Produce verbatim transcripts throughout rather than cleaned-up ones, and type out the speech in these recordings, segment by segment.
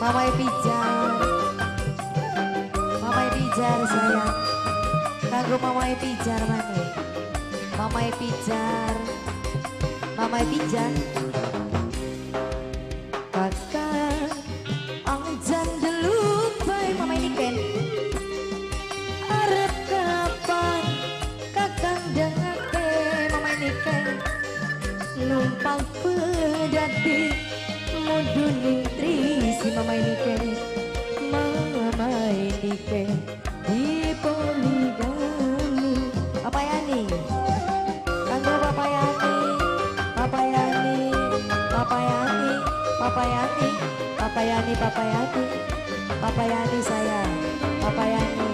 Mamai pijar, mamai pijar sayang. Kanggo mamai pijar mane. Mamai pijar, mamai pijar. Kakak angjan dulu bae mamai niken. Arep kapan kakang dengake mamai niken. Numpang pedati muduning trisi mamai niken. Mamai niken di poligami. Apa ya nih? Kanggo Papa Yani, Papa Yani, Papa Yani, Papa Yani, Papa Yani, Papa Yani, Papa Yani sayang, Papa Yani.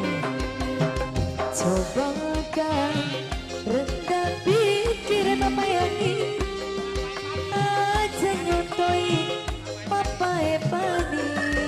Coba kan rendah pikir Papa Yani, aja nyutoi Papa Epani.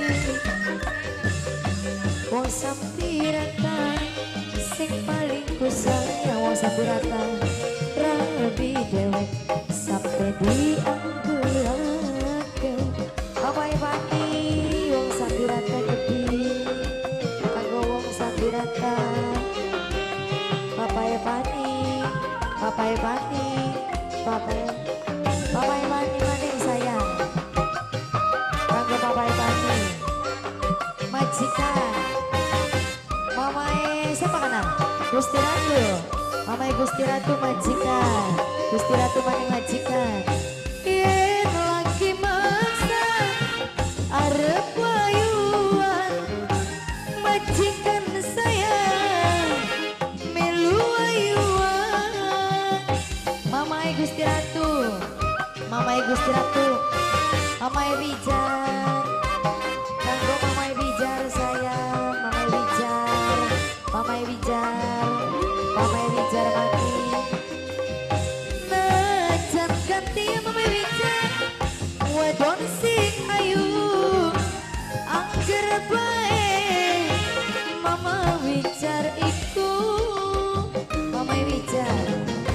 Wong sampirata sing paling ku sayang, wong sampirata rabi dewek sampai dianggurake. Papa Epani wong sampirata gede kanggo wong sampirata. Papa Epani, Papa Epani, Papa Papa Epani maning sayang. Kanggo Papa Epani majikan. Mamae siapa kenal? Gusti Ratu. Mamae Gusti Ratu majikan. Gusti Ratu maning majikan. Yen lagi maksa arep wayuan majikan sayang melu wayuan. Mamae Gusti Ratu. Mamae Gusti Ratu. Mamae Bijar. Kanggo Mamae Bijar sayang. Mamae Bijar. Mamae Bijar. Mamae Bijar mati. Najan ganti Mamae Bijar. Wadon sing ayu. Angger bae. Mama Bijar iku. Mamae Bijar.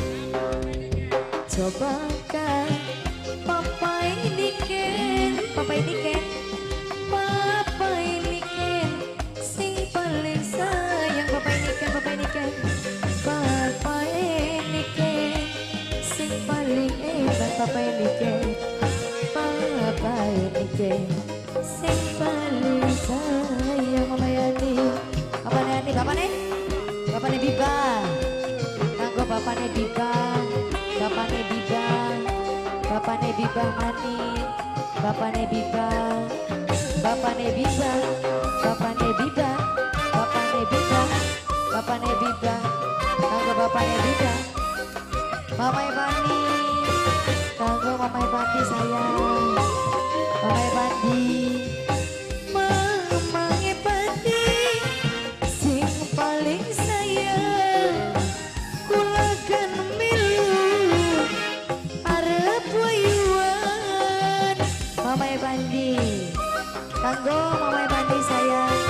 Coba kan Papa ini ken. Papa ini ken. Papa ini ken. Sing paling sayang. Papa ini ken. Papa ini ken. Papa ini ken. Sing paling hebat. Papa ini ken. Papa ini ken. Sing paling sayang. Mama Yani. Papa Yani. Papa nih. Papa nih Biba. Kanggo Papa nih Biba. Papa nih Biba. Papa nih Biba mani. Papa nih Biba. Papa nih Biba. Papa nih Biba. Papa nih Biba. Papa nih Biba. Kanggo Papa nih Biba. Mama Ebani. Kanggo Mama Ebani sayang. Mama Ebani. Mama Ebani sing paling sayang. Kulagan milu arep wayuan. Mama Ebani. Kanggo Mama Ebani sayang.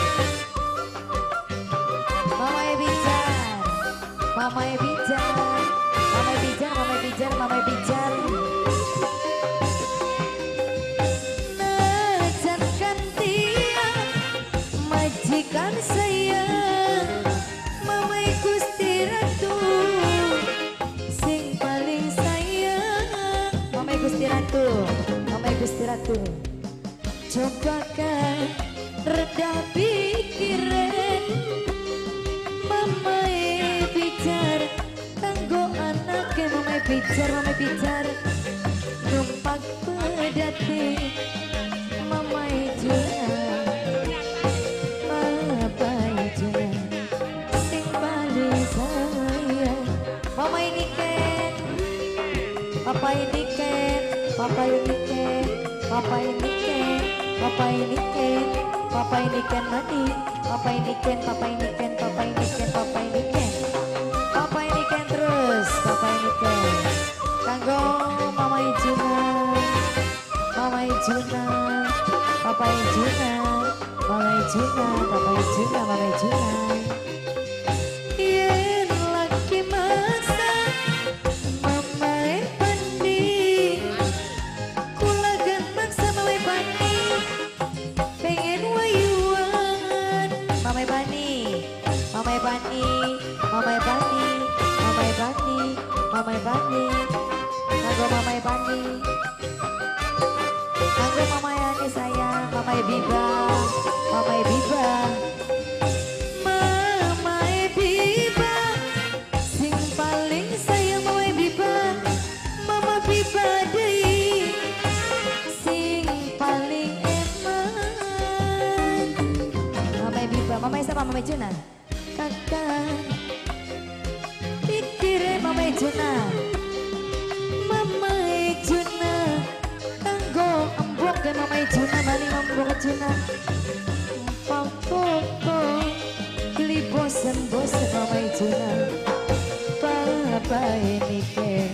Mama Ebijar. Mama Ebijar. Mama Ebijar, Mama Ebijar, Mama Ebijar. Najan gantian majikan sayang. Mama Gusti Ratu sing paling sayang. Mama Gusti Ratu. Mama Gusti Ratu. Coba kan rendah pikiran. Mama Bijar kanggo anake. Mama Bijar, Mama Bijar numpak pedati. Mama Juna, Papa Juna sing paling sayang. Mama ini ken. Papa ini ken. Papa ini ken. Papa ini ken. Papa ini ken. Papa ini ken mati. Papa ini ken. Papa ini ken. Papa ini ken. Papa ini ken. Papa ini ken terus. Papa ini ken. Kanggo Mama Ijuna. Mama Ijuna. Papa Ijuna. Mama Ijuna. Papa Ijuna. Mama Ijuna. Yen lagi masa Mama Ebani. Kulagan maksa Mama Ebani. Mamai Bani, kanggo Mamai Bani, kanggo Mamai Ani sayang, Mamai Biba, Mamai Biba, Mamai Biba, sing paling sayang Mamai Biba, Mama Biba dei, sing paling eman. Mamai Biba, Mamai siapa? Mamai Juna, kakak. Pikire Mamai Juna, Mamai Juna, tanggo embok ke Mamai Juna, bali embok Juna. Pangkoko, beli bosen-bosen Mamai Juna. Papa ini ken,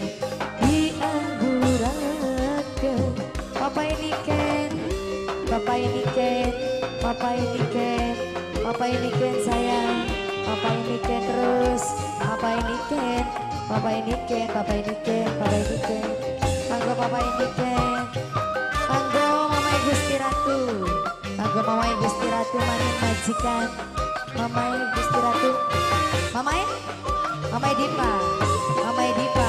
dianggurake. Papa ini ken, Papa ini ken, Papa ini ken, Papa ini ken sayang. Papa ini ken terus, Papa ini ken, Papa ini ken, Papa ini ken, Papa ini ken, kanggo Papa ini ken, kanggo Mamai Gusti Ratu, kanggo Mamai Gusti Ratu maning majikan, Mamai Gusti Ratu, Mamai, Mamai Dipa, Mamai Dipa,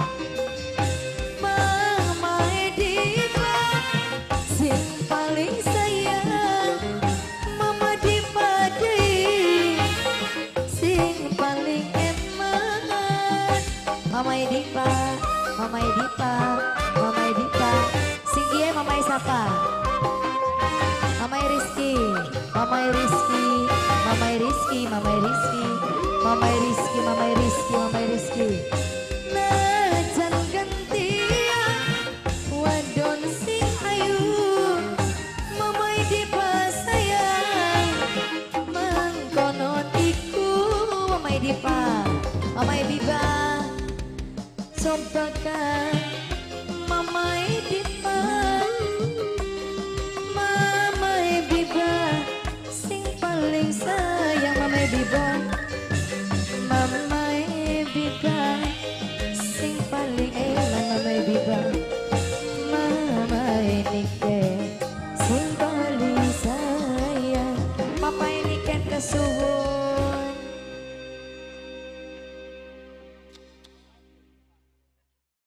Mamai Dipa, sing paling sayang, Mama Dipa dei. Paling eman Mamai Dipa, Mamai Dipa, Mamai Dipa, sing iye Mamai sapa? Mamai Rizky, Mamai Rizky, Mamai Rizky, Mamai Rizky, Mamai Rizky, Mamai Rizky, Mamai Rizky. Najan gantian wadon sing ayu, Mamai Dipa sayang, mangkono Mamai Dipa, Mamai Biba, cobakan Mamai Dipa, Mamai Biba, sing paling sayang Mamai Biba.